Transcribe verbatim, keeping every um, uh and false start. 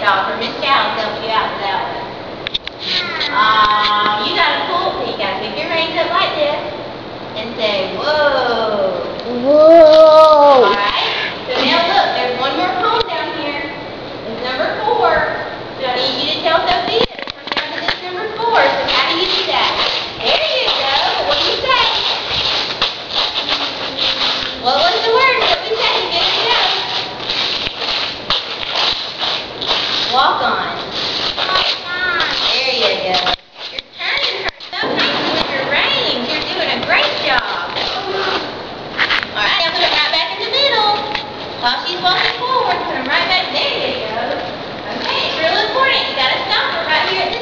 y'all for Miss Cal help you out with that one. Uh,